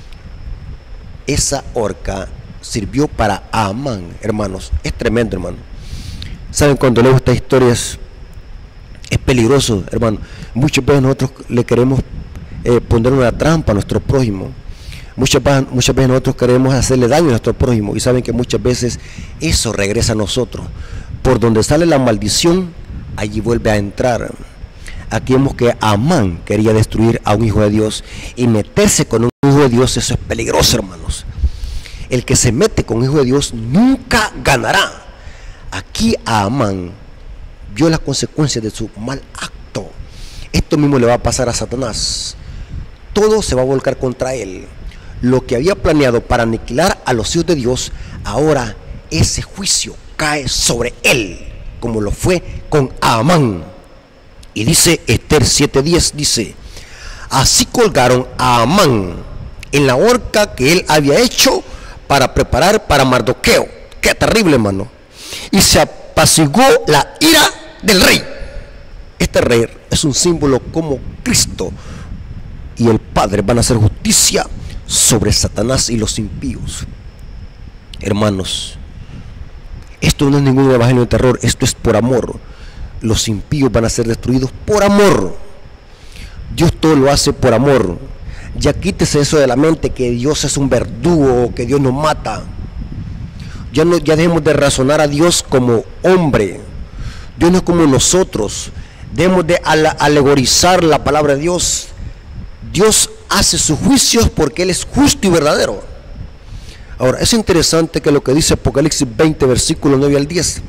[SPEAKER 1] Esa horca sirvió para Amán, hermanos. Es tremendo, hermano. Saben, cuando leo estas historias es peligroso, hermano. Muchas veces nosotros le queremos eh, poner una trampa a nuestro prójimo. Muchas, muchas veces nosotros queremos hacerle daño a nuestro prójimo y saben que muchas veces eso regresa a nosotros. Por donde sale la maldición, allí vuelve a entrar. Aquí vemos que Amán quería destruir a un hijo de Dios y meterse con un hijo de Dios, eso es peligroso, hermanos. El que se mete con un hijo de Dios nunca ganará. Aquí a Amán vio las consecuencias de su mal acto. Esto mismo le va a pasar a Satanás. Todo se va a volcar contra él. Lo que había planeado para aniquilar a los hijos de Dios, ahora ese juicio cae sobre él, como lo fue con Amán. Y dice Esther siete diez, dice: así colgaron a Amán en la horca que él había hecho para preparar para Mardoqueo. Qué terrible, hermano. Y se apaciguó la ira del rey. Este rey es un símbolo como Cristo y el Padre van a hacer justicia sobre Satanás y los impíos. Hermanos, esto no es ningún evangelio de terror, esto es por amor. Los impíos van a ser destruidos por amor. Dios todo lo hace por amor. Ya quítese eso de la mente, que Dios es un verdugo, que Dios nos mata. Ya, no, ya dejemos de razonar a Dios como hombre. Dios no es como nosotros. Debemos de alegorizar la palabra de Dios. Dios hace sus juicios porque Él es justo y verdadero. Ahora, es interesante que lo que dice Apocalipsis veinte, versículos nueve al diez.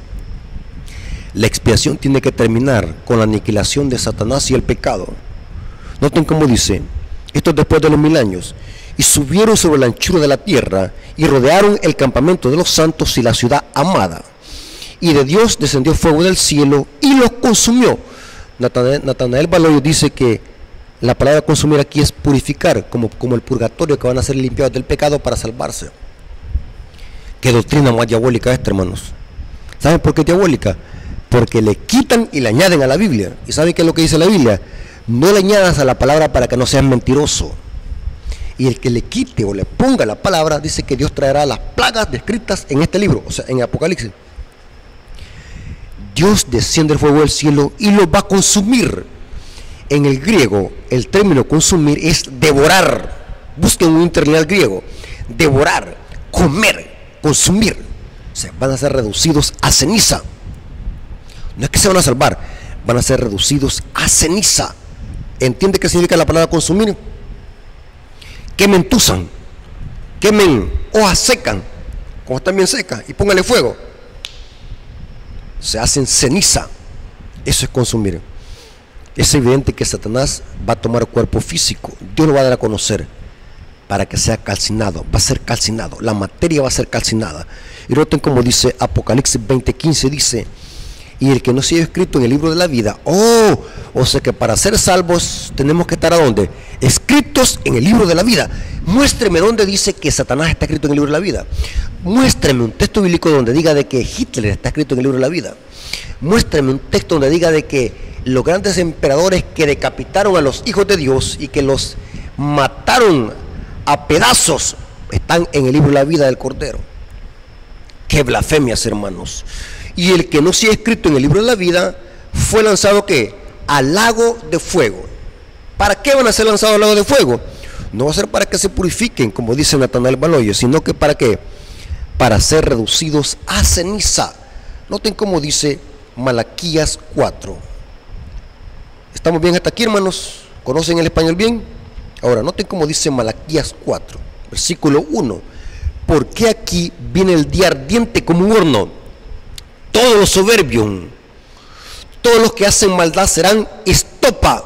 [SPEAKER 1] La expiación tiene que terminar con la aniquilación de Satanás y el pecado. Noten cómo dice: esto es después de los mil años. Y subieron sobre la anchura de la tierra y rodearon el campamento de los santos y la ciudad amada. Y de Dios descendió fuego del cielo y los consumió. Natanael, Natanael Baloyo dice que la palabra consumir aquí es purificar, como, como el purgatorio, que van a ser limpiados del pecado para salvarse. Qué doctrina más diabólica esta, hermanos. ¿Saben por qué es diabólica? Porque le quitan y le añaden a la Biblia. ¿Y saben qué es lo que dice la Biblia? No le añadas a la palabra para que no seas mentiroso. Y el que le quite o le ponga la palabra, dice que Dios traerá las plagas descritas en este libro, o sea, en Apocalipsis. Dios desciende el fuego del cielo y lo va a consumir. En el griego, el término consumir es devorar. Busquen un interlineal griego. Devorar, comer, consumir. O sea, van a ser reducidos a ceniza. No es que se van a salvar, van a ser reducidos a ceniza. ¿Entiende qué significa la palabra consumir? Quemen tusan, quemen hojas secas, como están bien secas, y póngale fuego. Se hacen ceniza. Eso es consumir. Es evidente que Satanás va a tomar cuerpo físico. Dios lo va a dar a conocer para que sea calcinado. Va a ser calcinado. La materia va a ser calcinada. Y noten como dice Apocalipsis veinte quince, dice: y el que no se haya escrito en el libro de la vida. Oh, o sea que para ser salvos tenemos que estar ¿a dónde? Escritos en el libro de la vida. Muéstreme dónde dice que Satanás está escrito en el libro de la vida. Muéstreme un texto bíblico donde diga de que Hitler está escrito en el libro de la vida. Muéstreme un texto donde diga de que los grandes emperadores que decapitaron a los hijos de Dios y que los mataron a pedazos están en el libro de la vida del Cordero. Qué blasfemias, hermanos. Y el que no se ha escrito en el libro de la vida fue lanzado ¿qué? Al lago de fuego. ¿Para qué van a ser lanzados al lago de fuego? No va a ser para que se purifiquen, como dice Natanael Baloyo, sino que para qué? Para ser reducidos a ceniza. Noten cómo dice Malaquías cuatro. ¿Estamos bien hasta aquí, hermanos? ¿Conocen el español bien? Ahora, noten cómo dice Malaquías cuatro, versículo uno. porque aquí viene el día ardiente como un horno. Todos los soberbios, todos los que hacen maldad serán estopa.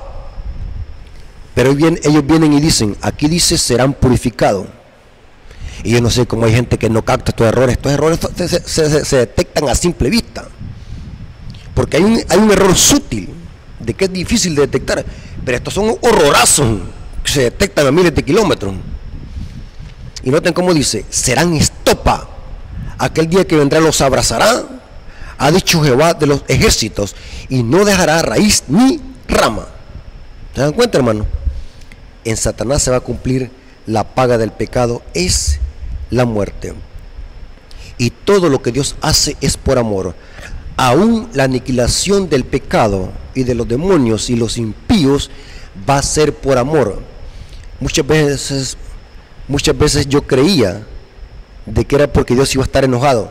[SPEAKER 1] Pero bien, ellos vienen y dicen, aquí dice serán purificados. Y yo no sé cómo hay gente que no capta estos errores. Estos errores se, se, se, se detectan a simple vista. Porque hay un, hay un error sutil, de que es difícil de detectar. Pero estos son horrorazos que se detectan a miles de kilómetros. Y noten cómo dice, serán estopa. Aquel día que vendrá los abrazará, ha dicho Jehová de los ejércitos, y no dejará raíz ni rama. ¿Se dan cuenta, hermano? En Satanás se va a cumplir la paga del pecado, es la muerte. Y todo lo que Dios hace es por amor. Aún la aniquilación del pecado y de los demonios y los impíos va a ser por amor. Muchas veces, muchas veces yo creía de que era porque Dios iba a estar enojado.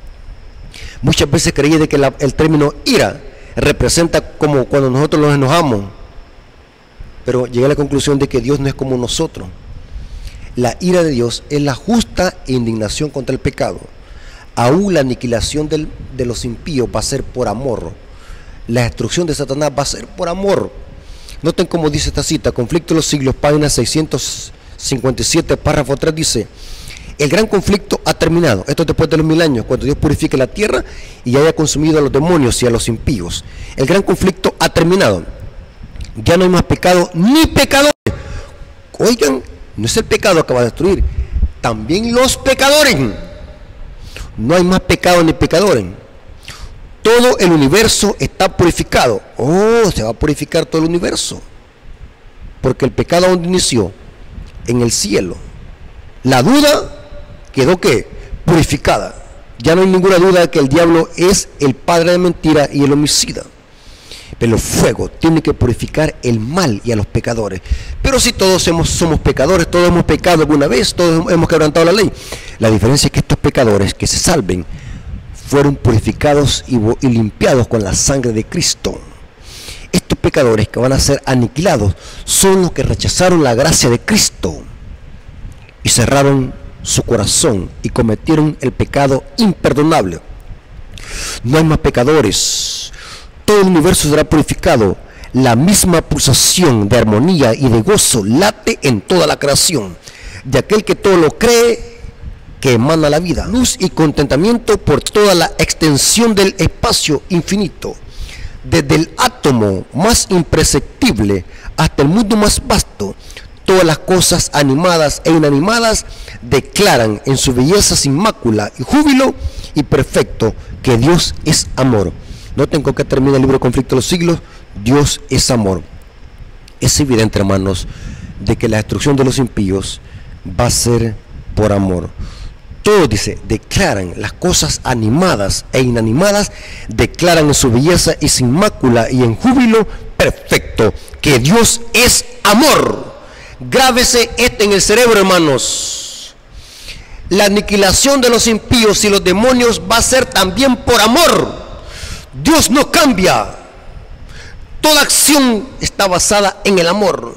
[SPEAKER 1] Muchas veces creía de que la, el término ira representa como cuando nosotros nos enojamos. Pero llegué a la conclusión de que Dios no es como nosotros. La ira de Dios es la justa indignación contra el pecado. Aún la aniquilación del, de los impíos va a ser por amor. La destrucción de Satanás va a ser por amor. Noten cómo dice esta cita, Conflicto de los Siglos, página seiscientos cincuenta y siete, párrafo tres, dice: el gran conflicto ha terminado. Esto es después de los mil años, cuando Dios purifique la tierra y haya consumido a los demonios y a los impíos. El gran conflicto ha terminado. Ya no hay más pecado ni pecadores. Oigan, no es el pecado que va a destruir, también los pecadores. No hay más pecado ni pecadores. Todo el universo está purificado. Oh, se va a purificar todo el universo. Porque el pecado donde inició, en el cielo. La duda quedó ¿qué? Purificada. Ya no hay ninguna duda de que el diablo es el padre de mentira y el homicida. Pero el fuego tiene que purificar el mal y a los pecadores. Pero si todos somos, somos pecadores, todos hemos pecado alguna vez, todos hemos quebrantado la ley. La diferencia es que estos pecadores que se salven fueron purificados y, y limpiados con la sangre de Cristo. Estos pecadores que van a ser aniquilados son los que rechazaron la gracia de Cristo y cerraron su corazón y cometieron el pecado imperdonable. No hay más pecadores. Todo el universo será purificado. La misma pulsación de armonía y de gozo late en toda la creación. De aquel que todo lo cree, que emana la vida, luz y contentamiento por toda la extensión del espacio infinito. Desde el átomo más imperceptible hasta el mundo más vasto, todas las cosas animadas e inanimadas declaran en su belleza sin mácula y júbilo y perfecto que Dios es amor. Noten con qué termina el libro Conflicto de los Siglos. Dios es amor. Es evidente, hermanos, de que la destrucción de los impíos va a ser por amor. Todos, dice, declaran las cosas animadas e inanimadas, declaran en su belleza y sin mácula y en júbilo perfecto que Dios es amor. Grábese esto en el cerebro, hermanos. La aniquilación de los impíos y los demonios va a ser también por amor. Dios no cambia. Toda acción está basada en el amor.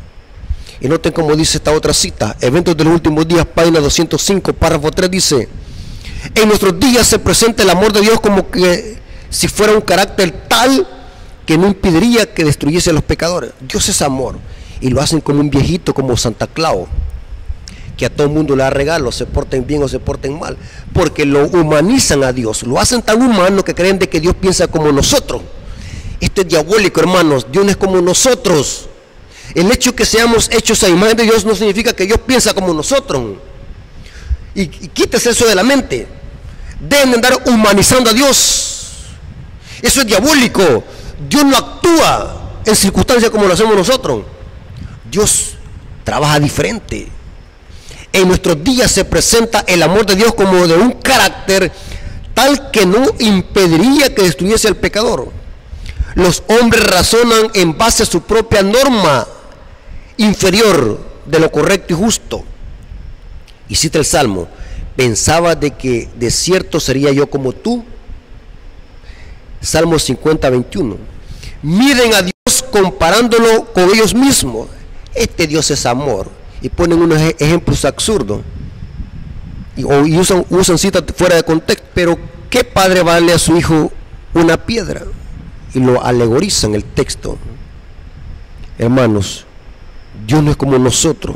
[SPEAKER 1] Y noten cómo dice esta otra cita, Eventos de los Últimos Días, página doscientos cinco, párrafo tres, dice: en nuestros días se presenta el amor de Dios como que si fuera un carácter tal que no impediría que destruyese a los pecadores. Dios es amor. Y lo hacen como un viejito, como Santa Claus, que a todo el mundo le da regalos, se porten bien o se porten mal, porque lo humanizan a Dios, lo hacen tan humano que creen de que Dios piensa como nosotros. Esto es diabólico, hermanos. Dios no es como nosotros. El hecho de que seamos hechos a imagen de Dios no significa que Dios piensa como nosotros. Y, y quítese eso de la mente. Deben de andar humanizando a Dios. Eso es diabólico. Dios no actúa en circunstancias como lo hacemos nosotros. Dios trabaja diferente. En nuestros días se presenta el amor de Dios como de un carácter tal que no impediría que destruyese al pecador. Los hombres razonan en base a su propia norma inferior de lo correcto y justo. Y cita el Salmo: pensaba de que de cierto sería yo como tú. Salmo cincuenta, veintiuno. Miren a Dios comparándolo con ellos mismos. Este Dios es amor. Y ponen unos ejemplos absurdos. y, o, y usan, usan citas fuera de contexto. Pero ¿qué padre va a darle a su hijo una piedra? Y lo alegorizan el texto. Hermanos, Dios no es como nosotros.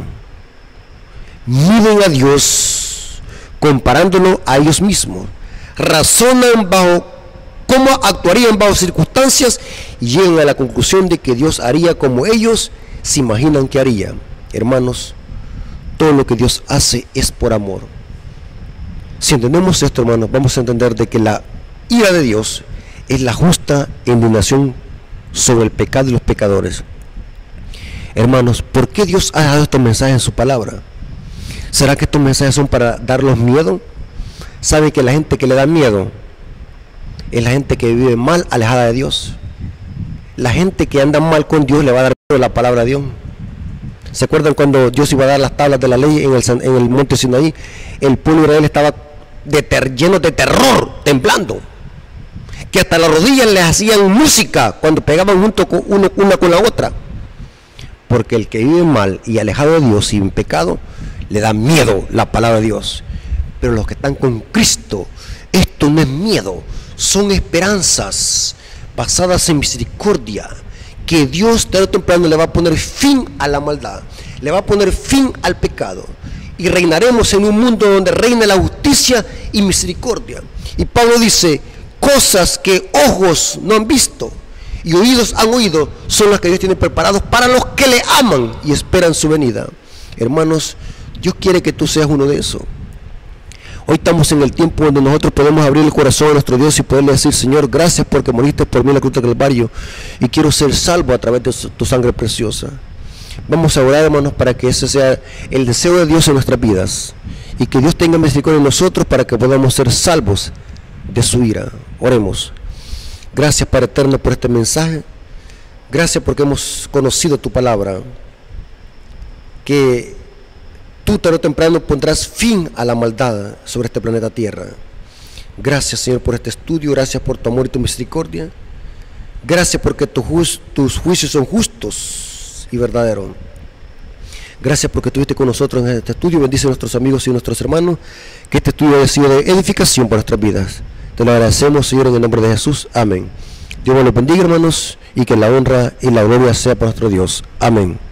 [SPEAKER 1] Miren a Dios comparándolo a ellos mismos, razonan bajo cómo actuarían bajo circunstancias y llegan a la conclusión de que Dios haría como ellos se imaginan que haría. Hermanos, todo lo que Dios hace es por amor. Si entendemos esto, hermanos, vamos a entender de que la ira de Dios es la justa indignación sobre el pecado y los pecadores. Hermanos, ¿por qué Dios ha dado estos mensajes en su palabra? ¿Será que estos mensajes son para darlos miedo? ¿Sabe que la gente que le da miedo es la gente que vive mal, alejada de Dios? La gente que anda mal con Dios le va a dar miedo la palabra de Dios. ¿Se acuerdan cuando Dios iba a dar las tablas de la ley en el, en el monte Sinaí? El pueblo de Israel estaba de ter, lleno de terror, temblando, que hasta las rodillas les hacían música cuando pegaban junto con uno, una con la otra, porque el que vive mal y alejado de Dios sin pecado le da miedo la palabra de Dios. Pero los que están con Cristo, esto no es miedo, son esperanzas basadas en misericordia, que Dios tarde o temprano le va a poner fin a la maldad, le va a poner fin al pecado, y reinaremos en un mundo donde reina la justicia y misericordia. Y Pablo dice, cosas que ojos no han visto y oídos han oído son las que Dios tiene preparados para los que le aman y esperan su venida. Hermanos, Dios quiere que tú seas uno de esos. Hoy estamos en el tiempo donde nosotros podemos abrir el corazón a nuestro Dios y poderle decir, Señor, gracias porque moriste por mí en la cruz del Calvario y quiero ser salvo a través de tu sangre preciosa. Vamos a orar, hermanos, para que ese sea el deseo de Dios en nuestras vidas y que Dios tenga misericordia de nosotros para que podamos ser salvos de su ira. Oremos. Gracias, Padre eterno, por este mensaje. Gracias porque hemos conocido tu palabra, que tú tarde o temprano pondrás fin a la maldad sobre este planeta Tierra. Gracias, Señor, por este estudio. Gracias por tu amor y tu misericordia. Gracias porque tu just, tus juicios son justos y verdaderos. Gracias porque estuviste con nosotros en este estudio. Bendice a nuestros amigos y nuestros hermanos. Que este estudio haya sido de edificación para nuestras vidas. Te lo agradecemos, Señor, en el nombre de Jesús. Amén. Dios los bendiga, hermanos, y que la honra y la gloria sea para nuestro Dios. Amén.